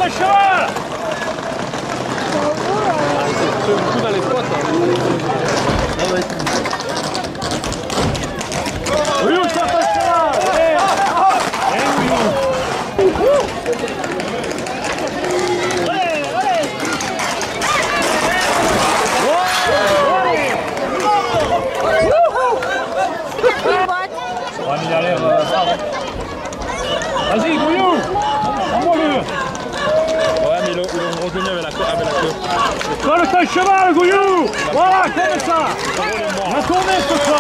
un cheval! C'est beaucoup dans les spots. Oui, on sort un cheval! On va y aller, on va voir. Vas-y, Gouillou! Envoie-le! Ouais, mais ils l'ont retenu avec la queue. Colle ton cheval, Gouillou! Voilà, comme ça! On a tourné ce plan!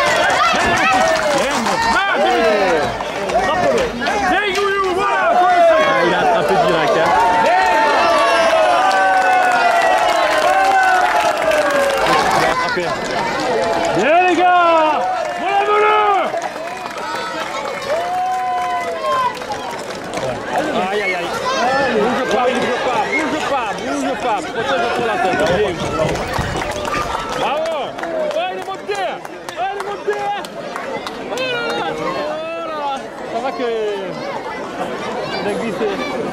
Viens, Gouillou, voilà! Il a attrapé direct. Hein. Il a attrapé. Viens, les gars! Relève-le! Aïe, aïe, aïe. Bouge pas. Protège-toi la tête. Bravo! Ouais, il est monté! Voilà. Ça va que... Il a glissé.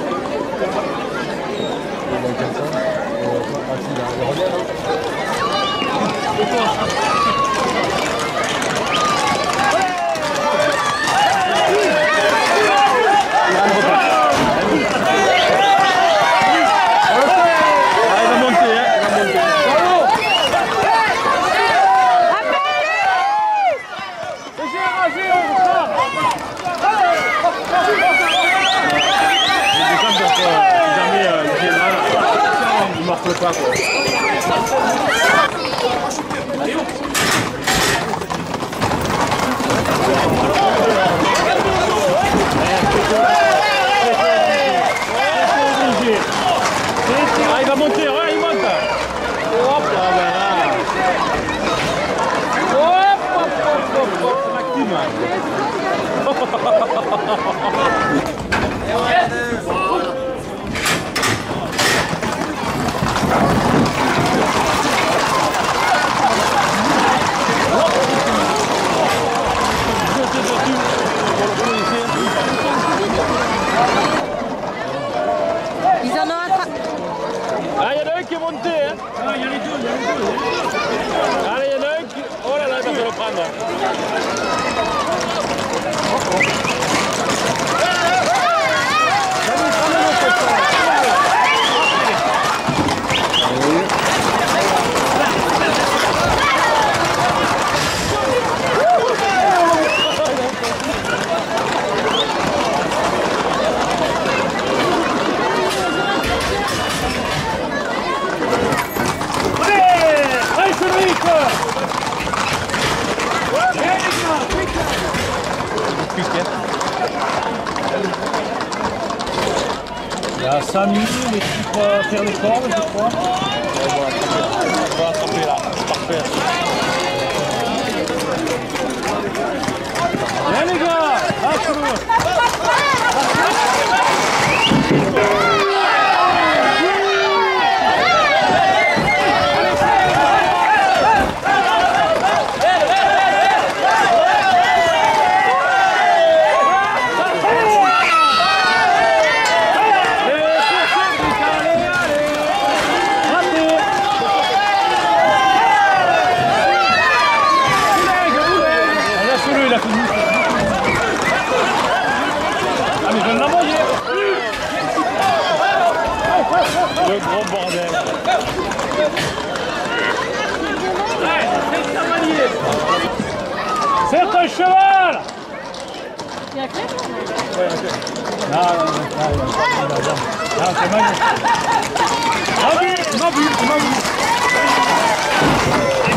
Pas, quoi. Ah, il va monter, ouais, il monte. Hop là, voilà. Hop, Maxime. Ils en ont attrapé. Ah, il y en a un qui est monté, hein. Ah, il y a les deux. Allez, il y en a un qui... Oh là là, il va se le prendre. Il y a Samy, l'équipe faire les cordes, je crois. On va attraper là, parfait. Viens les gars, lâche-le. Le gros bordel. C'est un cheval! Il y a Claire? Non, c'est magnifique. Il m'a vu.